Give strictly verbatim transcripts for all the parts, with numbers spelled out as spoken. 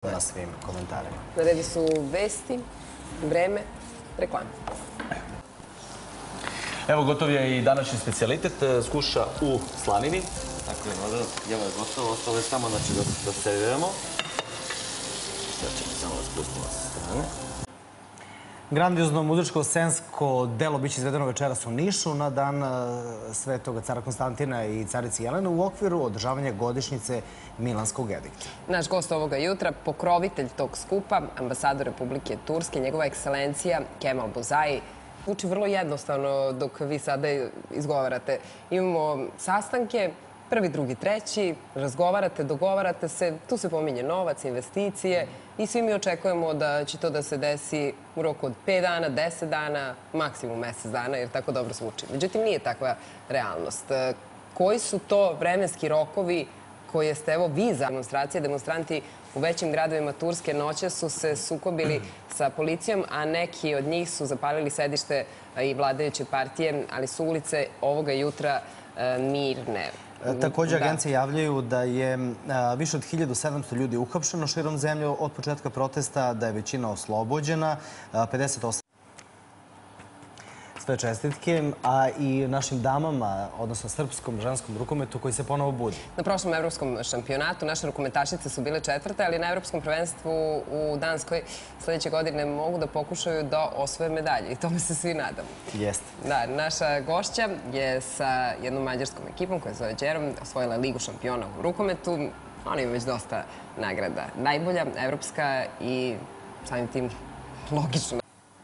na svim komentarima. Na redu su vesti, vreme, reklame. Evo, gotov je i današnji specijalitet, skuša u slanini. Tako je, voda, jelo je gotovo, ostalo je samo znači, da, da serviramo. Sad ćemo samo da spustimo sa strane. Grandiozno muzičko-scensko delo biće izvedeno večeras u Nišu na dan Svetoga cara Konstantina i carice Jelene u okviru održavanja godišnjice Milanskog edikta. Naš gost ovoga jutra, pokrovitelj tog skupa, ambasador Republike Turske, njegova ekscelencija Kemal Bozai. Zvuči vrlo jednostavno dok vi sada izgovarate. Imamo sastanke, prvi, drugi, treći, razgovarate, dogovarate se, tu se pominje novac, investicije i svi mi očekujemo da će to da se desi u roku od pet dana, deset dana, maksimum mesec dana, jer tako dobro zvuči. Međutim, nije takva realnost. Koji su to vremenski rokovi koje ste, evo, vi za demonstracije, demonstranti u većim gradovima Turske noće su se sukobili sa policijom, a neki od njih su zapalili sedište i vladajuće partije, ali su ulice ovoga jutra mirne. Također, agencije javljaju da je više od hiljadu sedamsto ljudi uhapšeno širom zemlje od početka protesta, da je većina oslobođena, pedeset osam sve čestitke, a i našim damama, odnosno srpskom ženskom rukometu koji se ponovo budi. Na prošlom evropskom šampionatu naše rukometašice su bile četvrte, ali na evropskom prvenstvu u Danskoj sljedeće godine mogu da pokušaju da osvoje medalje i tome se svi nadamo. Jeste. Da, naša gošća je sa jednom mađarskom ekipom koja se zove Đerom osvojila Ligu šampiona u rukometu. Ona ima već dosta nagrada. Najbolja, evropska i samim tim logično.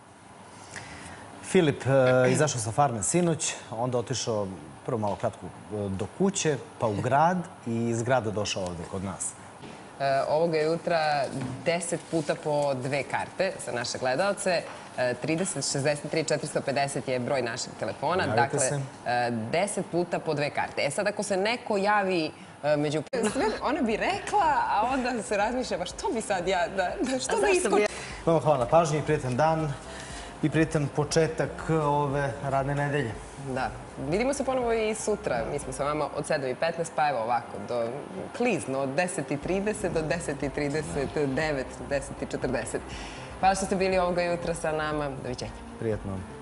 Filip izašao sa farme sinoć, onda otišao prvo malo kratko do kuće, pa u grad i iz grada došao ovdje kod nas. Ovoga jutra deset puta po dve karte za naše gledalce. trideset šezdeset tri četiristo pedeset je broj našeg telefona. Javite se. Dakle, deset puta po dve karte. E sad, ako se neko javi među... Ona bi rekla, a onda se razmišlja, što bi sad ja, što da iskućem? Vama hvala na pažnji i prijetan dan i prijetan početak ove radne nedelje. Da. Vidimo se ponovo i sutra. Mi smo sa vama od sedam i petnaest, pa evo ovako, do klizno, od deset i trideset do deset i trideset devet, deset i četrdeset. Hvala što ste bili ovoga jutra sa nama. Doviđenja. Prijetno.